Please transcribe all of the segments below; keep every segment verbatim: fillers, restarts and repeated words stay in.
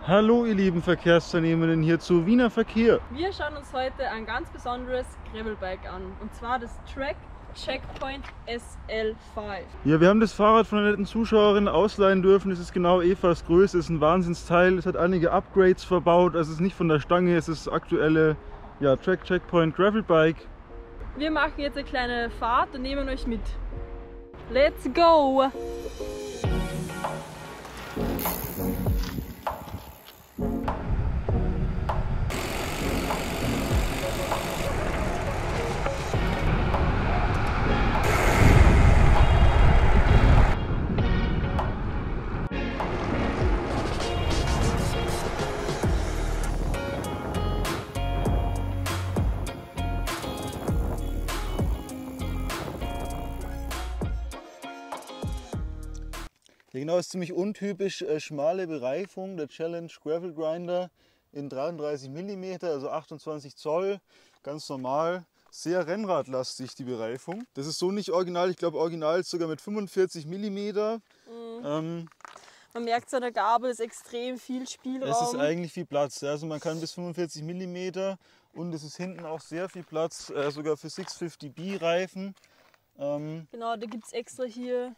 Hallo ihr lieben Verkehrsteilnehmenden hier zu Wiener Verkehr. Wir schauen uns heute ein ganz besonderes Gravelbike an, und zwar das Trek Checkpoint S L fünf. Ja, wir haben das Fahrrad von einer netten Zuschauerin ausleihen dürfen. Es ist genau Evas Größe, es ist ein Wahnsinnsteil. Es hat einige Upgrades verbaut, also es ist nicht von der Stange, es ist das aktuelle ja, Trek Checkpoint Gravelbike. Wir machen jetzt eine kleine Fahrt und nehmen euch mit. Let's go! Ja, genau, ist ziemlich untypisch, äh, schmale Bereifung, der Challenge Gravel Grinder in dreiunddreißig Millimeter, also achtundzwanzig Zoll, ganz normal. Sehr rennradlastig die Bereifung. Das ist so nicht original, ich glaube original ist sogar mit fünfundvierzig Millimeter. Mhm. Ähm, Man merkt so an der Gabel ist extrem viel Spielraum. Es ist eigentlich viel Platz, also man kann bis fünfundvierzig Millimeter und es ist hinten auch sehr viel Platz, äh, sogar für sechshundertfünfzig B Reifen. Ähm, genau, da gibt es extra hier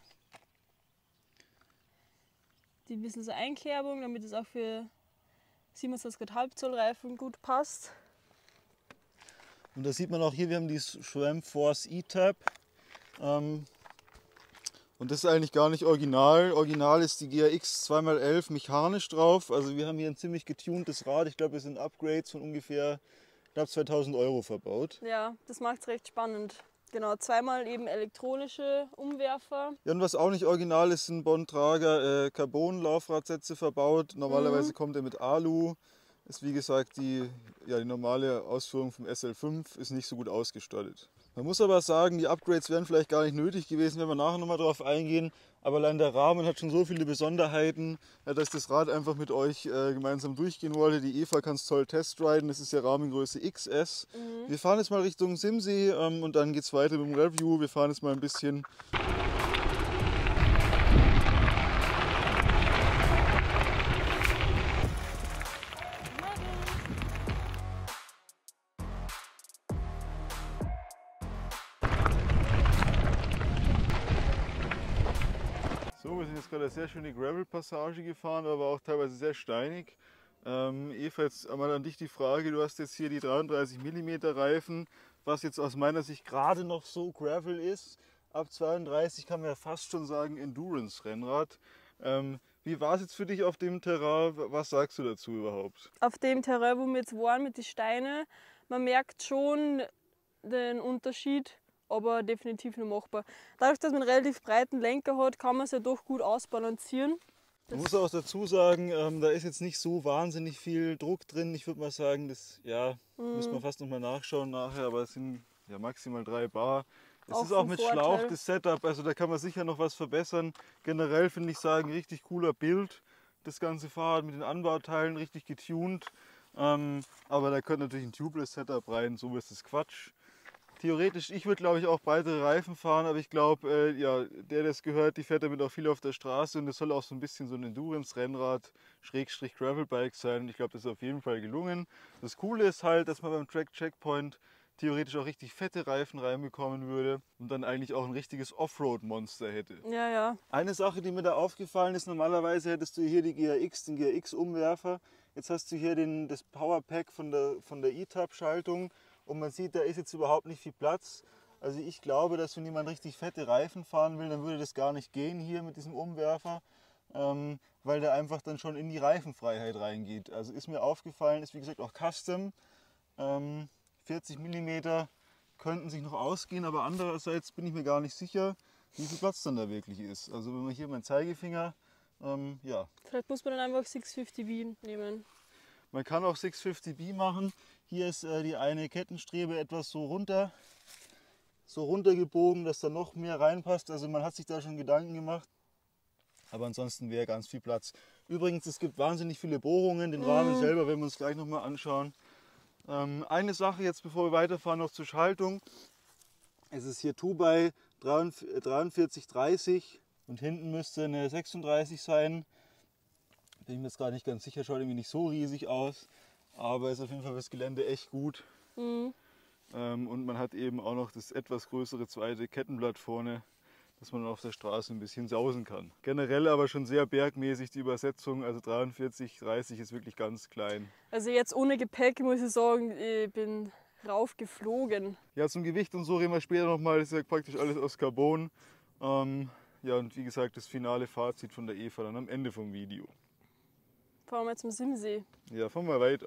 die bisschen so Einkerbung, damit es auch für siebenundzwanzig Komma fünf Zoll Reifen gut passt. Und da sieht man auch hier, wir haben die SRAM Force E-Tab. Ähm, und das ist eigentlich gar nicht original. Original ist die G R X zwei mal elf mechanisch drauf. Also wir haben hier ein ziemlich getuntes Rad. Ich glaube, es sind Upgrades von ungefähr knapp zweitausend Euro verbaut. Ja, das macht es recht spannend. Genau, zweimal eben elektronische Umwerfer. Ja, und was auch nicht original ist, sind Bontrager äh, Carbon-Laufradsätze verbaut. Normalerweise Mhm. kommt er mit Alu. Ist wie gesagt die, ja, die normale Ausführung vom S L fünf, ist nicht so gut ausgestattet. Man muss aber sagen, die Upgrades wären vielleicht gar nicht nötig gewesen, wenn wir nachher nochmal drauf eingehen. Aber allein der Rahmen hat schon so viele Besonderheiten, ja, dass ich das Rad einfach mit euch äh, gemeinsam durchgehen wollte. Die Eva kann es toll testriden, das ist ja Rahmengröße X S. Mhm. Wir fahren jetzt mal Richtung Simsee ähm, und dann geht es weiter mit dem Review. Wir fahren jetzt mal ein bisschen. So, wir sind jetzt gerade eine sehr schöne Gravel-Passage gefahren, aber auch teilweise sehr steinig. Ähm, Eva, jetzt einmal an dich die Frage, du hast jetzt hier die dreiunddreißig Millimeter Reifen, was jetzt aus meiner Sicht gerade noch so Gravel ist. Ab zweiunddreißig kann man ja fast schon sagen Endurance-Rennrad. Ähm, wie war es jetzt für dich auf dem Terrain? Was sagst du dazu überhaupt? Auf dem Terrain, wo wir jetzt waren mit den Steinen, man merkt schon den Unterschied, aber definitiv noch machbar. Dadurch, dass man einen relativ breiten Lenker hat, kann man es ja doch gut ausbalancieren. Man muss auch dazu sagen, ähm, da ist jetzt nicht so wahnsinnig viel Druck drin. Ich würde mal sagen, das ja, Mhm. müssen wir fast noch mal nachschauen nachher, aber es sind ja maximal drei Bar. Es Auch ist auch vom mit Vorteil. Schlauch das Setup, also da kann man sicher noch was verbessern. Generell finde ich sagen, richtig cooler Bild. Das ganze Fahrrad mit den Anbauteilen richtig getuned. Ähm, aber da könnte natürlich ein Tubeless Setup rein, so ist das Quatsch. Theoretisch, ich würde glaube ich auch breitere Reifen fahren, aber ich glaube, äh, ja, der, der es gehört, die fährt damit auch viel auf der Straße und es soll auch so ein bisschen so ein Endurance-Rennrad, Schrägstrich Gravelbike sein. Und ich glaube, das ist auf jeden Fall gelungen. Das Coole ist halt, dass man beim Trek Checkpoint theoretisch auch richtig fette Reifen reinbekommen würde und dann eigentlich auch ein richtiges Offroad-Monster hätte. Ja, ja. Eine Sache, die mir da aufgefallen ist, normalerweise hättest du hier die G R X, den G R X-Umwerfer. Jetzt hast du hier den, das Powerpack von der, von der E-Tab-Schaltung. Und man sieht, da ist jetzt überhaupt nicht viel Platz. Also ich glaube, dass wenn jemand richtig fette Reifen fahren will, dann würde das gar nicht gehen hier mit diesem Umwerfer, ähm, weil der einfach dann schon in die Reifenfreiheit reingeht. Also ist mir aufgefallen, ist wie gesagt auch Custom. Ähm, vierzig Millimeter könnten sich noch ausgehen, aber andererseits bin ich mir gar nicht sicher, wie viel Platz dann da wirklich ist. Also wenn man hier meinen Zeigefinger, ähm, ja. Vielleicht muss man dann einfach sechshundertfünfzig B nehmen. Man kann auch sechshundertfünfzig B machen. Hier ist äh, die eine Kettenstrebe etwas so runter, so runtergebogen, dass da noch mehr reinpasst. Also man hat sich da schon Gedanken gemacht. Aber ansonsten wäre ganz viel Platz. Übrigens, es gibt wahnsinnig viele Bohrungen. Den Rahmen selber werden wir uns gleich nochmal anschauen. Ähm, eine Sache jetzt, bevor wir weiterfahren, noch zur Schaltung. Es ist hier zwei bei dreiundvierzig dreißig und hinten müsste eine sechsunddreißig sein. Bin ich mir jetzt gar nicht ganz sicher, schaut irgendwie nicht so riesig aus, aber ist auf jeden Fall fürs Gelände echt gut. Mhm. Ähm, und man hat eben auch noch das etwas größere zweite Kettenblatt vorne, dass man auf der Straße ein bisschen sausen kann. Generell aber schon sehr bergmäßig die Übersetzung, also dreiundvierzig, dreißig ist wirklich ganz klein. Also jetzt ohne Gepäck muss ich sagen, ich bin raufgeflogen. Ja, zum Gewicht und so reden wir später nochmal, das ist ja praktisch alles aus Carbon. Ähm, ja, und wie gesagt, das finale Fazit von der Eva dann am Ende vom Video. Fahren wir zum Simsee. Ja, fahren wir weiter.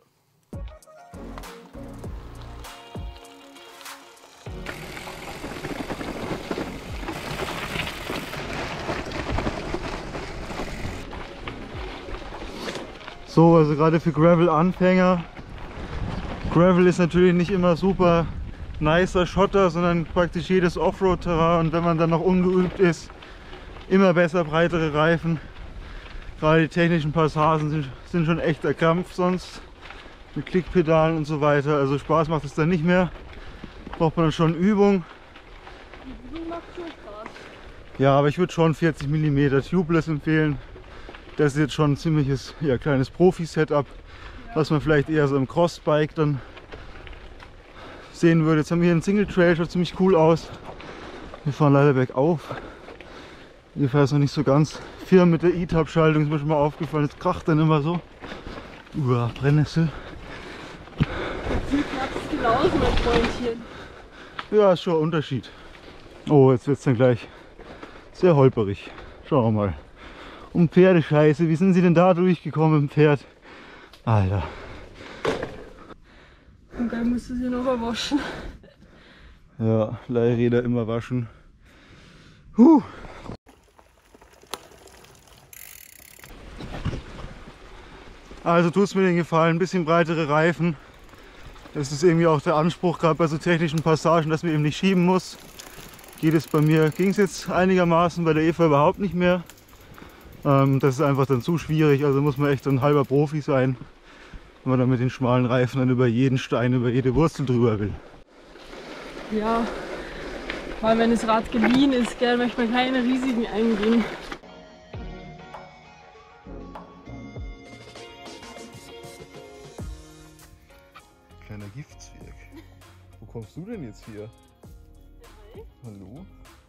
So, also gerade für Gravel-Anfänger. Gravel ist natürlich nicht immer super nicer Schotter, sondern praktisch jedes Offroad-Terrain. Und wenn man dann noch ungeübt ist, immer besser breitere Reifen. Gerade die technischen Passagen sind, sind schon echt der Kampf sonst. Mit Klickpedalen und so weiter. Also Spaß macht es dann nicht mehr. Braucht man dann schon Übung. Die Übung macht schon Spaß. Ja, aber ich würde schon vierzig Millimeter Tubeless empfehlen. Das ist jetzt schon ein ziemliches ja, kleines Profi-Setup, ja, was man vielleicht eher so im Crossbike dann sehen würde. Jetzt haben wir hier einen Single Trail, schaut ziemlich cool aus. Wir fahren leider bergauf. Hier fährt es noch nicht so ganz firm mit der E-Tab-Schaltung, ist mir schon mal aufgefallen. Jetzt kracht dann immer so. Uah, Brennnessel. Wie knappst du raus, mein Freundchen? Ja, ist schon ein Unterschied. Oh, jetzt wird es dann gleich sehr holperig. Schauen wir mal. Um Pferdescheiße, wie sind Sie denn da durchgekommen im Pferd? Alter. Und dann musst du sie noch mal waschen. Ja, Leihräder immer waschen. Huh. Also tut es mir den Gefallen, ein bisschen breitere Reifen. Das ist irgendwie auch der Anspruch, gerade bei so technischen Passagen, dass man eben nicht schieben muss. Geht es bei mir, ging es jetzt einigermaßen, bei der Eva überhaupt nicht mehr. Ähm, das ist einfach dann zu schwierig, also muss man echt ein halber Profi sein, wenn man dann mit den schmalen Reifen dann über jeden Stein, über jede Wurzel drüber will. Ja, weil wenn das Rad geliehen ist, gell, möchte man keine Risiken eingehen. Kleiner Giftzwerg. Wo kommst du denn jetzt hier? Hi. Hallo?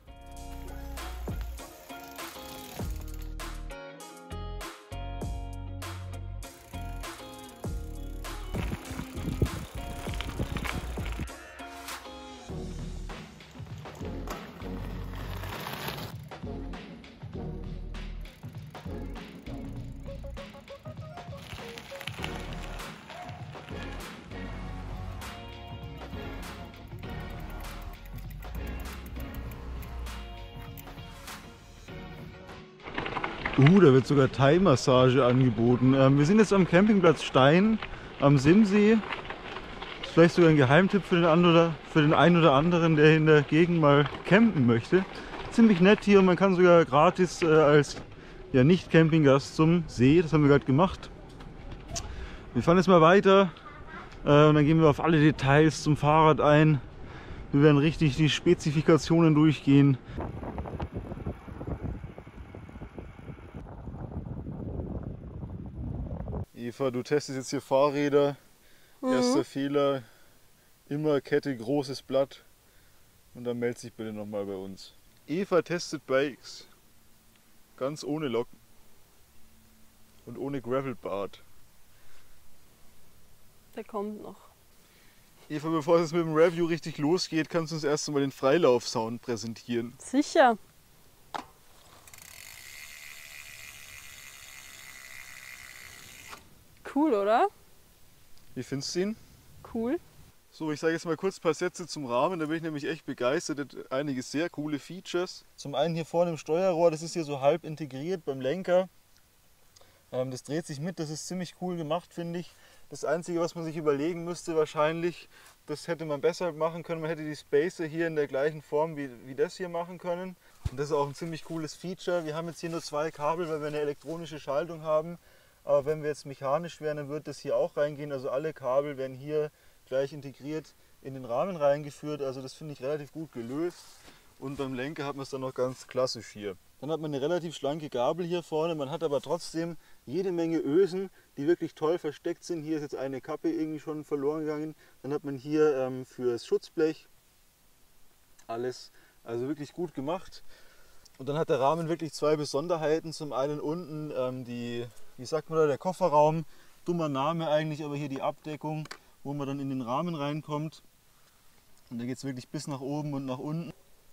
Uh, da wird sogar Thai-Massage angeboten. Ähm, wir sind jetzt am Campingplatz Stein am Simsee. Ist vielleicht sogar ein Geheimtipp für den, einen oder, für den einen oder anderen, der in der Gegend mal campen möchte. Ziemlich nett hier und man kann sogar gratis äh, als ja, Nicht-Campinggast zum See. Das haben wir gerade gemacht. Wir fahren jetzt mal weiter äh, und dann gehen wir auf alle Details zum Fahrrad ein. Wir werden richtig die Spezifikationen durchgehen. Eva, du testest jetzt hier Fahrräder. Mhm. Erster Fehler, immer Kette, großes Blatt. Und dann melde dich bitte nochmal bei uns. Eva testet Bikes. Ganz ohne Locken. Und ohne Gravelbart. Der kommt noch. Eva, bevor es jetzt mit dem Review richtig losgeht, kannst du uns erst einmal den Freilaufsound präsentieren. Sicher. Cool, oder? Wie findest du ihn? Cool. So, ich sage jetzt mal kurz ein paar Sätze zum Rahmen, da bin ich nämlich echt begeistert. Hat einige sehr coole Features. Zum einen hier vorne im Steuerrohr, das ist hier so halb integriert beim Lenker. Ähm, das dreht sich mit, das ist ziemlich cool gemacht, finde ich. Das Einzige, was man sich überlegen müsste wahrscheinlich, das hätte man besser machen können. Man hätte die Spacer hier in der gleichen Form wie, wie das hier machen können. Und das ist auch ein ziemlich cooles Feature. Wir haben jetzt hier nur zwei Kabel, weil wir eine elektronische Schaltung haben. Aber wenn wir jetzt mechanisch wären, dann würde das hier auch reingehen. Also alle Kabel werden hier gleich integriert in den Rahmen reingeführt. Also das finde ich relativ gut gelöst. Und beim Lenker hat man es dann noch ganz klassisch hier. Dann hat man eine relativ schlanke Gabel hier vorne, man hat aber trotzdem jede Menge Ösen, die wirklich toll versteckt sind. Hier ist jetzt eine Kappe irgendwie schon verloren gegangen. Dann hat man hier ähm, fürs Schutzblech alles, also wirklich gut gemacht. Und dann hat der Rahmen wirklich zwei Besonderheiten. Zum einen unten ähm, die, wie sagt man da, der Kofferraum, dummer Name eigentlich, aber hier die Abdeckung, wo man dann in den Rahmen reinkommt. Und da geht es wirklich bis nach oben und nach unten.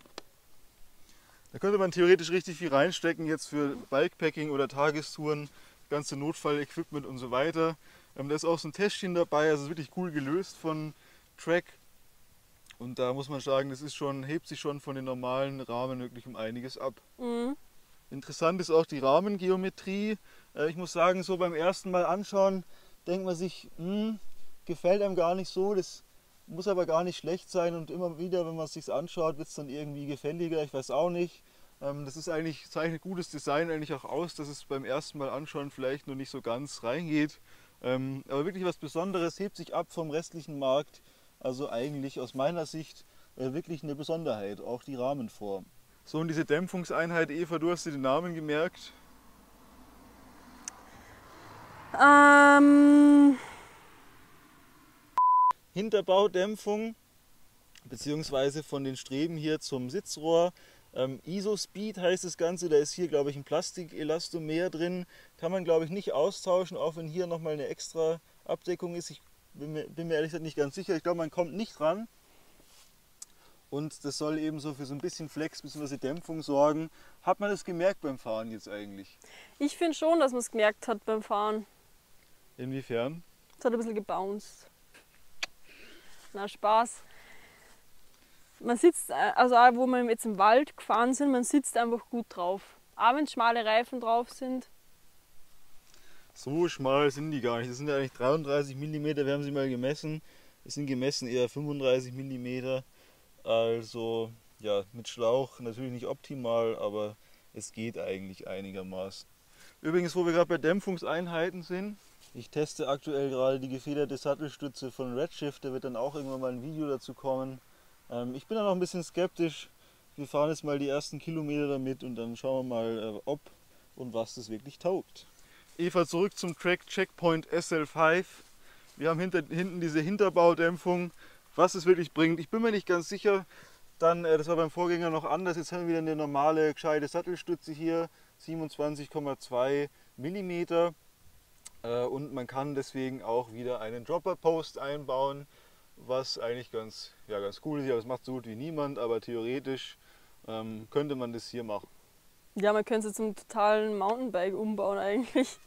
Da könnte man theoretisch richtig viel reinstecken, jetzt für Bikepacking oder Tagestouren, ganze Notfallequipment und so weiter. Ähm, da ist auch so ein Täschchen dabei, also wirklich cool gelöst von Trek. Und da muss man sagen, das ist schon, hebt sich schon von den normalen Rahmen wirklich um einiges ab. Mhm. Interessant ist auch die Rahmengeometrie. Äh, ich muss sagen, so beim ersten Mal anschauen, denkt man sich, hm, gefällt einem gar nicht so. Das muss aber gar nicht schlecht sein und immer wieder, wenn man es sich anschaut, wird es dann irgendwie gefälliger. Ich weiß auch nicht. Ähm, das ist eigentlich, zeichnet gutes Design eigentlich auch aus, dass es beim ersten Mal anschauen vielleicht noch nicht so ganz reingeht. Ähm, aber wirklich was Besonderes, hebt sich ab vom restlichen Markt. Also eigentlich aus meiner Sicht äh, wirklich eine Besonderheit, auch die Rahmenform. So, und diese Dämpfungseinheit, Eva, du hast dir den Namen gemerkt? Ähm, Hinterbaudämpfung, beziehungsweise von den Streben hier zum Sitzrohr. Ähm, Isospeed heißt das Ganze, da ist hier glaube ich ein Plastikelastomer drin. Kann man glaube ich nicht austauschen, auch wenn hier nochmal eine extra Abdeckung ist. Ich bin mir, bin mir ehrlich gesagt nicht ganz sicher. Ich glaube, man kommt nicht ran. Und das soll eben so für so ein bisschen Flex bzw. Dämpfung sorgen. Hat man das gemerkt beim Fahren jetzt eigentlich? ich finde schon, dass man es gemerkt hat beim Fahren. Inwiefern? Es hat ein bisschen gebounced. Na, Spaß. Man sitzt, also auch wo wir jetzt im Wald gefahren sind, man sitzt einfach gut drauf. Auch wenn schmale Reifen drauf sind. So schmal sind die gar nicht. Das sind ja eigentlich dreiunddreißig Millimeter, wir haben sie mal gemessen. Es sind gemessen eher fünfunddreißig Millimeter. Also ja, mit Schlauch natürlich nicht optimal, aber es geht eigentlich einigermaßen. Übrigens, wo wir gerade bei Dämpfungseinheiten sind, ich teste aktuell gerade die gefederte Sattelstütze von Redshift, da wird dann auch irgendwann mal ein Video dazu kommen. Ähm, ich bin da noch ein bisschen skeptisch. Wir fahren jetzt mal die ersten Kilometer damit und dann schauen wir mal, äh, ob und was das wirklich taugt. Eva, zurück zum Track Checkpoint S L fünf. Wir haben hinter, hinten diese Hinterbaudämpfung, was es wirklich bringt. Ich bin mir nicht ganz sicher. Dann, äh, das war beim Vorgänger noch anders. Jetzt haben wir wieder eine normale, gescheite Sattelstütze hier, siebenundzwanzig Komma zwei Millimeter. Äh, und man kann deswegen auch wieder einen Dropper-Post einbauen, was eigentlich ganz, ja, ganz cool ist. Ja, das macht so gut wie niemand, aber theoretisch ähm, könnte man das hier machen. Ja, man könnte es zum totalen Mountainbike umbauen eigentlich.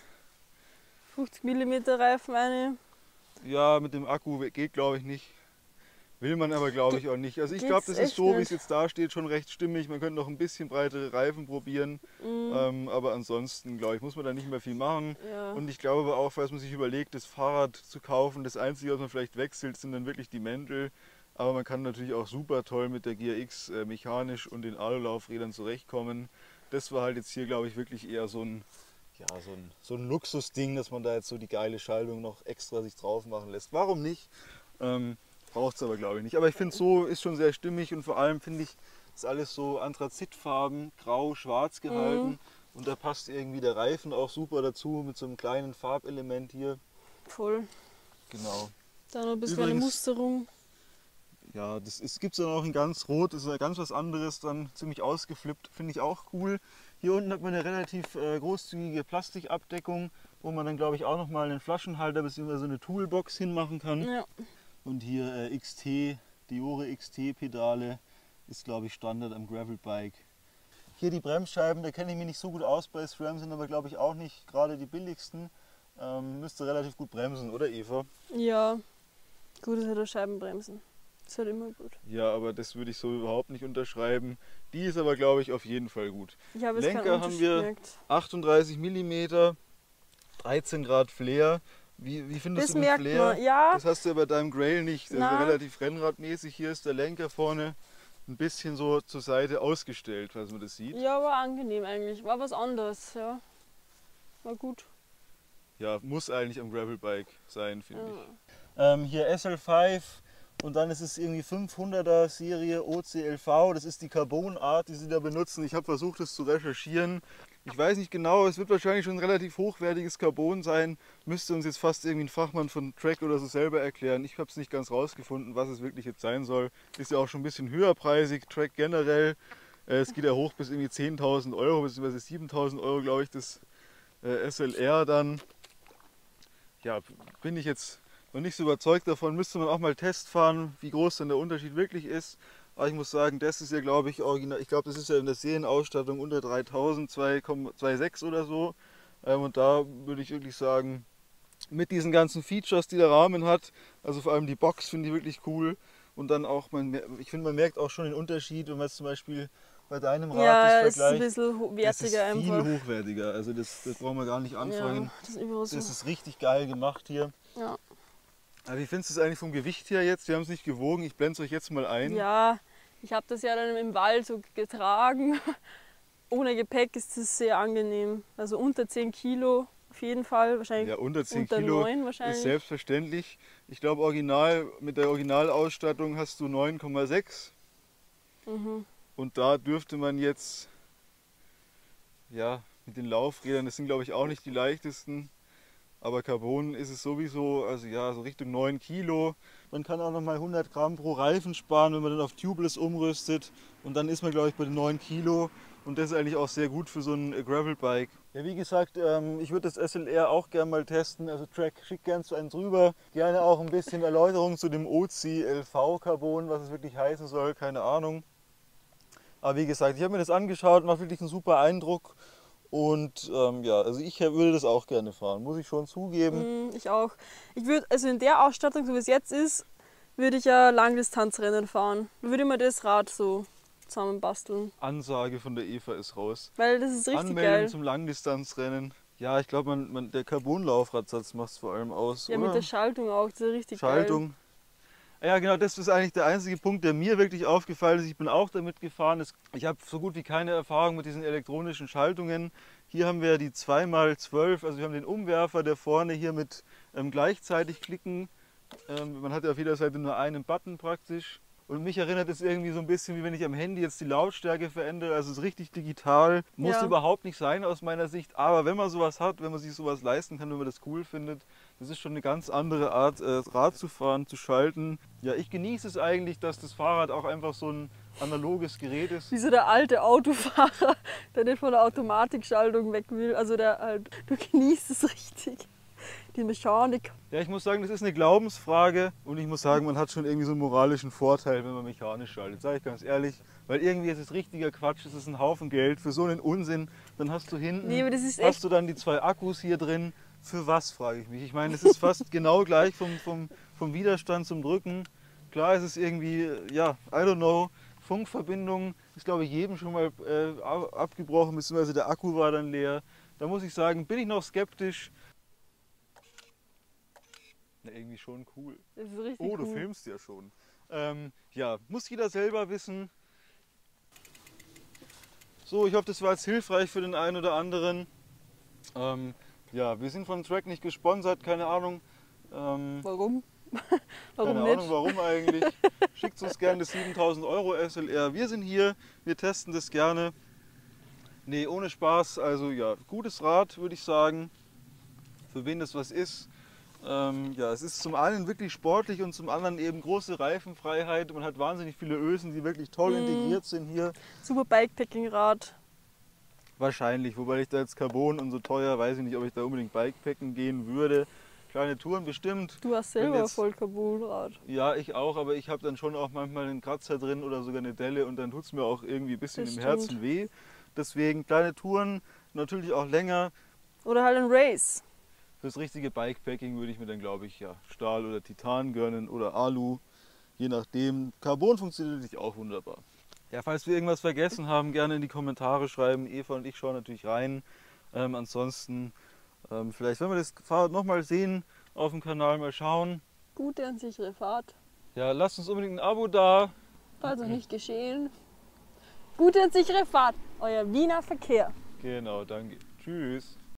fünfzig Millimeter Reifen eine. Ja, mit dem Akku geht glaube ich nicht. Will man aber glaube ich auch nicht. Also ich glaube, das ist so, wie es jetzt da steht, schon recht stimmig. Man könnte noch ein bisschen breitere Reifen probieren. Mhm. Ähm, aber ansonsten, glaube ich, muss man da nicht mehr viel machen. Ja. Und ich glaube aber auch, falls man sich überlegt, das Fahrrad zu kaufen, das Einzige, was man vielleicht wechselt, sind dann wirklich die Mäntel. Aber man kann natürlich auch super toll mit der G R X äh, mechanisch und den Alulaufrädern zurechtkommen. Das war halt jetzt hier, glaube ich, wirklich eher so ein, ja, so ein, so ein Luxusding, dass man da jetzt so die geile Schaltung noch extra sich drauf machen lässt. Warum nicht? Ähm, Braucht es aber, glaube ich, nicht. Aber ich finde, so ist schon sehr stimmig und vor allem finde ich, ist alles so Anthrazitfarben, grau, schwarz gehalten. Mhm. Und da passt irgendwie der Reifen auch super dazu mit so einem kleinen Farbelement hier. Voll. Genau. Da noch ein bisschen Übrigens, eine Musterung. Ja, das gibt es dann auch in ganz rot, das ist ja ganz was anderes, dann ziemlich ausgeflippt, finde ich auch cool. Hier unten hat man eine relativ äh, großzügige Plastikabdeckung, wo man dann, glaube ich, auch nochmal einen Flaschenhalter bzw. eine Toolbox hinmachen kann. Ja. Und hier äh, X T, Diore X T-Pedale ist, glaube ich, Standard am Gravelbike. Hier die Bremsscheiben, da kenne ich mich nicht so gut aus bei SRAM, sind aber, glaube ich, auch nicht gerade die billigsten. Ähm, müsste relativ gut bremsen, oder Eva? Ja, gut ist halt Scheibenbremsen. Das ist halt immer gut. Ja, aber das würde ich so überhaupt nicht unterschreiben. Die ist aber, glaube ich, auf jeden Fall gut. Ja, aber Lenker haben wir achtunddreißig Millimeter, dreizehn Grad Flair. Wie, wie findest das du den merkt Flair? Man, ja. Das hast du ja bei deinem Grail nicht. Das ist relativ rennradmäßig. Hier ist der Lenker vorne ein bisschen so zur Seite ausgestellt, falls man das sieht. Ja, war angenehm eigentlich. War was anderes, ja. War gut. Ja, muss eigentlich am Gravelbike sein, finde ja. ich. Ähm, hier S L fünf Und dann ist es irgendwie fünfhunderter Serie O C L V, das ist die Carbon-Art, die sie da benutzen. Ich habe versucht, das zu recherchieren. Ich weiß nicht genau, es wird wahrscheinlich schon ein relativ hochwertiges Carbon sein. Müsste uns jetzt fast irgendwie ein Fachmann von Trek oder so selber erklären. Ich habe es nicht ganz rausgefunden, was es wirklich jetzt sein soll. Ist ja auch schon ein bisschen höherpreisig, Trek generell. Es geht ja hoch bis irgendwie zehntausend Euro, bzw. siebentausend Euro, glaube ich, das S L R dann. Ja, bin ich jetzt noch nicht so überzeugt davon. Müsste man auch mal Test fahren, wie groß dann der Unterschied wirklich ist. Aber ich muss sagen, das ist ja, glaube ich, original. Ich glaube, das ist ja in der Serienausstattung unter dreitausend, zwei Komma sechs oder so. Und da würde ich wirklich sagen, mit diesen ganzen Features, die der Rahmen hat, also vor allem die Box finde ich wirklich cool. Und dann auch, man, ich finde, man merkt auch schon den Unterschied, wenn man jetzt zum Beispiel bei deinem Rad ja, das vergleicht. Ja, ist ein bisschen wertiger das ist viel einfach. hochwertiger, also das, das brauchen wir gar nicht anfangen. Ja, das, ist das ist richtig geil gemacht hier. Ja. Aber wie findest du es eigentlich vom Gewicht her jetzt? Wir haben es nicht gewogen, ich blende es euch jetzt mal ein. Ja, ich habe das ja dann im Wald so getragen. Ohne Gepäck ist das sehr angenehm. Also unter zehn Kilo auf jeden Fall. Wahrscheinlich ja, unter zehn unter Kilo neun wahrscheinlich. Ist selbstverständlich. Ich glaube, original mit der Originalausstattung hast du neun Komma sechs. Mhm. Und da dürfte man jetzt, ja, mit den Laufrädern, das sind glaube ich auch nicht die leichtesten, aber Carbon ist es sowieso, also ja, so Richtung neun Kilo. Man kann auch noch mal hundert Gramm pro Reifen sparen, wenn man dann auf Tubeless umrüstet. Und dann ist man glaube ich bei den neun Kilo. Und das ist eigentlich auch sehr gut für so ein Gravelbike. Ja, wie gesagt, ich würde das S L R auch gerne mal testen. Also Trek, schick gerne zu einem drüber. Gerne auch ein bisschen Erläuterung zu dem O C L V Carbon, was es wirklich heißen soll, keine Ahnung. Aber wie gesagt, ich habe mir das angeschaut, macht wirklich einen super Eindruck. Und ähm, ja, also ich würde das auch gerne fahren, muss ich schon zugeben. Mm, ich auch. Ich würde, also in der Ausstattung, so wie es jetzt ist, würde ich ja Langdistanzrennen fahren. Würde mir das Rad so zusammenbasteln. Ansage von der Eva ist raus. Weil das ist richtig Anmeldung geil. zum Langdistanzrennen. Ja, ich glaube, man, man, der Carbon-Laufradsatz macht es vor allem aus. Ja, oder? mit der Schaltung auch, das ist richtig Schaltung. geil. Ja, genau, das ist eigentlich der einzige Punkt, der mir wirklich aufgefallen ist. Ich bin auch damit gefahren. Ich habe so gut wie keine Erfahrung mit diesen elektronischen Schaltungen. Hier haben wir die zwei mal zwölf, also wir haben den Umwerfer, der vorne hier mit ähm, gleichzeitig klicken. Ähm, man hat ja auf jeder Seite nur einen Button praktisch. Und mich erinnert es irgendwie so ein bisschen, wie wenn ich am Handy jetzt die Lautstärke verändere. Also es ist richtig digital. Muss Ja. überhaupt nicht sein aus meiner Sicht. Aber wenn man sowas hat, wenn man sich sowas leisten kann, wenn man das cool findet, das ist schon eine ganz andere Art, äh, Rad zu fahren, zu schalten. Ja, ich genieße es eigentlich, dass das Fahrrad auch einfach so ein analoges Gerät ist. Wie so der alte Autofahrer, der nicht von der Automatikschaltung weg will. Also der halt, du genießt es richtig. Die Mechanik. Ja, ich muss sagen, das ist eine Glaubensfrage und ich muss sagen, man hat schon irgendwie so einen moralischen Vorteil, wenn man mechanisch schaltet, sage ich ganz ehrlich. Weil irgendwie ist es richtiger Quatsch, es ist ein Haufen Geld für so einen Unsinn. Dann hast du hinten, Nee, aber das ist hast echt- du dann die zwei Akkus hier drin. Für was, frage ich mich. Ich meine, es ist fast genau gleich vom, vom, vom Widerstand zum Drücken. Klar ist es irgendwie, ja, I don't know, Funkverbindung ist glaube ich jedem schon mal äh, abgebrochen, beziehungsweise der Akku war dann leer. Da muss ich sagen, bin ich noch skeptisch. Na, irgendwie schon cool. Das ist richtig Oh, du cool. filmst ja schon. Ähm, ja, muss jeder selber wissen. So, ich hoffe, das war jetzt hilfreich für den einen oder anderen. Ähm, ja, wir sind von Trek nicht gesponsert, keine Ahnung. Ähm, Warum? Warum keine nicht? Ahnung, warum eigentlich. Schickt uns gerne das siebentausend Euro S L R. Wir sind hier, wir testen das gerne. Nee, ohne Spaß. Also ja, gutes Rad, würde ich sagen. Für wen das was ist. Ähm, ja, es ist zum einen wirklich sportlich und zum anderen eben große Reifenfreiheit. Man hat wahnsinnig viele Ösen, die wirklich toll Mhm. integriert sind hier. Super Bikepacking-Rad. Wahrscheinlich, wobei ich da jetzt Carbon und so teuer, weiß ich nicht, ob ich da unbedingt Bikepacken gehen würde. Kleine Touren bestimmt. Du hast Wenn selber jetzt- voll Carbonrad. Ja, ich auch, aber ich habe dann schon auch manchmal einen Kratzer drin oder sogar eine Delle und dann tut es mir auch irgendwie ein bisschen Das im stimmt. Herzen weh. Deswegen kleine Touren, natürlich auch länger. Oder halt ein Race. Fürs richtige Bikepacking würde ich mir dann, glaube ich, ja, Stahl oder Titan gönnen oder Alu, je nachdem. Carbon funktioniert natürlich auch wunderbar. Ja, falls wir irgendwas vergessen haben, gerne in die Kommentare schreiben. Eva und ich schauen natürlich rein. Ähm, ansonsten, ähm, vielleicht, wenn wir das Fahrrad nochmal sehen, auf dem Kanal mal schauen. Gute und sichere Fahrt. Ja, lasst uns unbedingt ein Abo da. Also nicht geschehen. Gute und sichere Fahrt. Euer Wiener Verkehr. Genau, danke. Tschüss.